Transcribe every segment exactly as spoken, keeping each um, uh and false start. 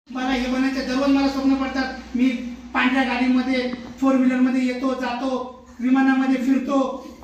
मला हे बनायचं दररोज मला स्वप्न पडतात. मी पांढऱ्या गाडीमध्ये फोर व्हीलर मध्ये येतो जातो, विमानामध्ये फिरतो,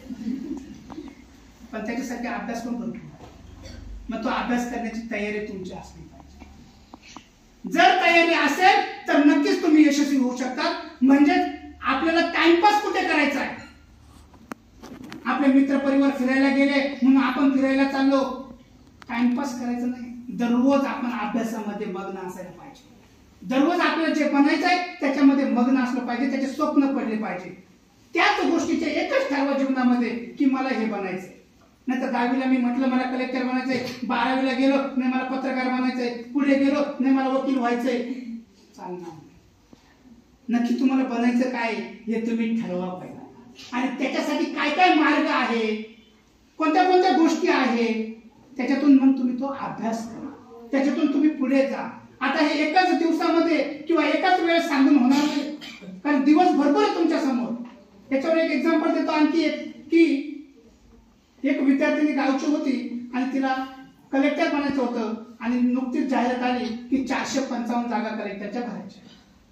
पण त्याच्यासाठी अभ्यास पण करतो. मग तो अभ्यास करण्याची तयारी तुमची असली पाहिजे. जर तयारी असेल तर नक्कीच तुम्ही यशस्वी होऊ शकता. म्हणजे आपल्याला टाइमपास कुठे करायचा आहे? आपले मित्र परिवार फिरायला गेले म्हणून आपण फिरायला चाललो, टाइमपास करायचं नाही. दररोज आपण अभ्यासामध्ये मग्न असायला पाहिजे. दररोज आपल्याला जे बनायचं आहे त्याच्यामध्ये मग्न असलं पाहिजे, त्याचे स्वप्न पडले पाहिजे. त्याच गोष्टीचे एकच ठरवा जीवनामध्ये की मला हे बनायचंय. नाही तर दहावीला मी म्हटलं मला कलेक्टर बनायचंय, बारावीला गेलो नाही मला पत्रकार बनायचंय, पुढे गेलो नाही मला वकील व्हायचंय, चालणार. नक्की तुम्हाला बनायचं काय हे तुम्ही ठरवा पाहिजे. आणि त्याच्यासाठी काय काय मार्ग आहे, कोणत्या कोणत्या गोष्टी आहेत, त्याच्यातून मग तुम्ही तो अभ्यास करा, त्याच्यातून तुम्ही पुढे जा. आता हे एकाच दिवसामध्ये किंवा एकाच वेळेस सांगून होणार नाही, कारण दिवस भरपूर आहे तुमच्या समोर. याच्यावर एक एक्झाम्पल देतो आणखी एक, की एक विद्यार्थिनी गावची होती आणि तिला कलेक्टर बनायचं होतं आणि नुकतीच जाहिरात आली की चारशे पंचावन्न जागा कलेक्टरच्या भरायच्या.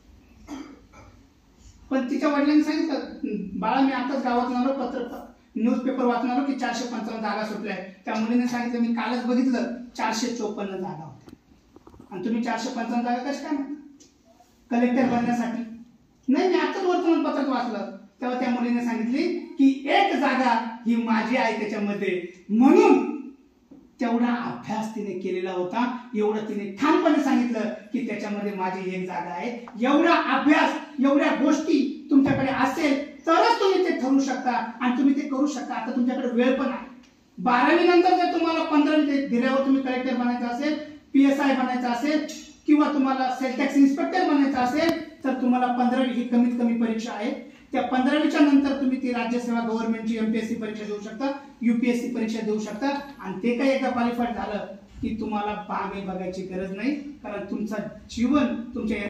पण तिच्या वडिलांनी सांगितलं, बाळा मी आताच गावात आलो, पत्र न्यूज पेपर वाचून आलो की चारशे पंचावन्न जागा सुटल्या. त्या मुलीने सांगितलं मी कालच बघितलं चारशे चोपन्न जागा होत्या. आणि तुम्ही चारशे पंचावन्न जागा कशा काय म्हणता कलेक्टर बनण्यासाठी? नाही, मी आताच वर्तमानपत्रात वाचलं. तेव्हा त्या मुलीने सांगितली की एक जागा ही माझी आहे त्याच्यामध्ये, म्हणून तेवढा अभ्यास तिने केलेला होता. एवढं तिने ठामपणे सांगितलं की त्याच्यामध्ये माझी एक जागा आहे. एवढा अभ्यास, एवढ्या गोष्टी तुमच्याकडे असेल तरच तुम्ही ते ठरवू शकता आणि तुम्ही ते करू शकता. आता तुमच्याकडे वेळ पण आहे. बारावी नंतर जर तुम्हाला पंधरावी दिल्यावर तुम्ही कलेक्टर बनायचं असेल, पीएसआय बनायचं असेल किंवा तुम्हाला सेल टॅक्स इन्स्पेक्टर बनायचं असेल तर तुम्हाला पंधरावी ही कमीत कमी परीक्षा आहे. त्या पंधरावीच्या नंतर तुम्ही ती राज्यसेवा गव्हर्नमेंटची एमपीएससी परीक्षा देऊ शकता, युपीएससी परीक्षा देऊ शकता. आणि ते काही एकदा क्वालिफाईड झालं की तुम्हाला मागे बघायची गरज नाही, कारण तुमचं जीवन तुमच्या